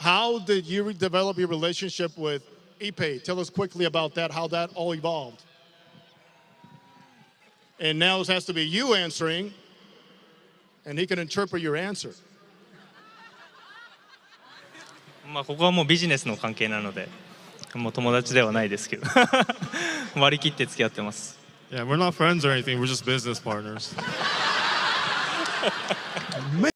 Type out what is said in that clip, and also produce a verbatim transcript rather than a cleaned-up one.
how did you develop your relationship with Ipe? Tell us quickly about that, how that all evolved. And now it has to be you answering, and he can interpret your answer. まあここはもうビジネスの関係なので、もう友達ではないですけど、割り切って付き合ってます。 Yeah, we're not friends or anything. We're just business partners.